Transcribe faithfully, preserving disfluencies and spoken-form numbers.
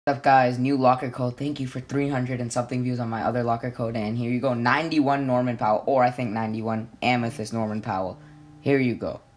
What's up, guys? New locker code. Thank you for three hundred and something views on my other locker code. And here you go, ninety-one Norman Powell, or I think ninety-one Amethyst Norman Powell. Here you go.